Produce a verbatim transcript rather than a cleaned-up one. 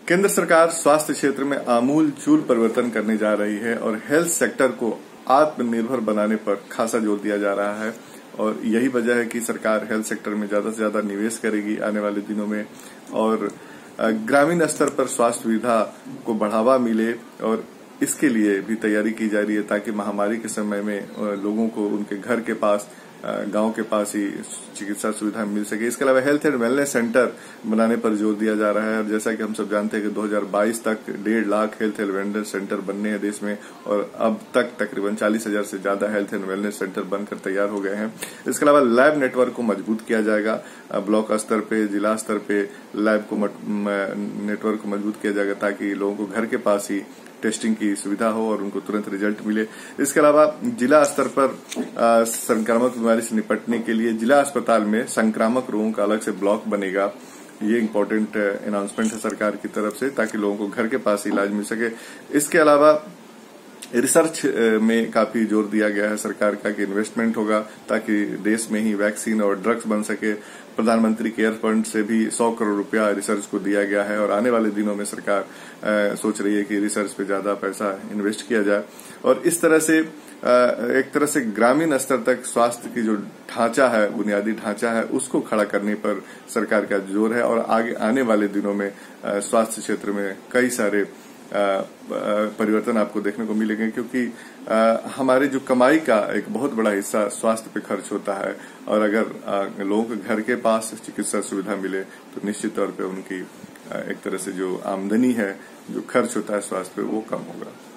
केंद्र सरकार स्वास्थ्य क्षेत्र में आमूल चूल परिवर्तन करने जा रही है और हेल्थ सेक्टर को आत्मनिर्भर बनाने पर खासा जोर दिया जा रहा है और यही वजह है कि सरकार हेल्थ सेक्टर में ज्यादा से ज्यादा निवेश करेगी आने वाले दिनों में और ग्रामीण स्तर पर स्वास्थ्य सुविधा को बढ़ावा मिले और इसके लिए भी तैयारी की जा रही है ताकि महामारी के समय में लोगों को उनके घर के पास गांव के पास ही चिकित्सा सुविधा मिल सके। इसके अलावा हेल्थ एंड वेलनेस सेंटर बनाने पर जोर दिया जा रहा है और जैसा कि हम सब जानते हैं कि दो हज़ार बाईस तक डेढ़ lakh health and wellness centre बनने हैं देश में और अब तक तकरीबन चालीस हजार से ज्यादा हेल्थ एंड वेलनेस सेंटर बनकर तैयार हो गए हैं। इसके अलावा लैब नेटवर्क को मजबूत किया जाएगा, ब्लॉक स्तर पे जिला स्तर पे लैब को नेटवर्क को मजबूत किया जाएगा ताकि लोगों को घर के पास ही टेस्टिंग की सुविधा हो और उनको तुरंत रिजल्ट मिले। इसके अलावा जिला स्तर पर संक्रामक बीमारी से निपटने के लिए जिला अस्पताल में संक्रामक रोगों का अलग से ब्लॉक बनेगा। ये इम्पोर्टेंट अनाउंसमेंट है सरकार की तरफ से ताकि लोगों को घर के पास इलाज मिल सके। इसके अलावा रिसर्च में काफी जोर दिया गया है सरकार का कि इन्वेस्टमेंट होगा ताकि देश में ही वैक्सीन और ड्रग्स बन सके। प्रधानमंत्री केयर फंड से भी सौ करोड़ रुपया रिसर्च को दिया गया है और आने वाले दिनों में सरकार आ, सोच रही है कि रिसर्च पे ज्यादा पैसा इन्वेस्ट किया जाए और इस तरह से आ, एक तरह से ग्रामीण स्तर तक स्वास्थ्य की जो ढांचा है, बुनियादी ढांचा है, उसको खड़ा करने पर सरकार का जोर है और आगे आने वाले दिनों में स्वास्थ्य क्षेत्र में कई सारे परिवर्तन आपको देखने को मिलेंगे क्योंकि आ, हमारे जो कमाई का एक बहुत बड़ा हिस्सा स्वास्थ्य पे खर्च होता है और अगर आ, लोगों के घर के पास चिकित्सा सुविधा मिले तो निश्चित तौर पे उनकी आ, एक तरह से जो आमदनी है, जो खर्च होता है स्वास्थ्य पे, वो कम होगा।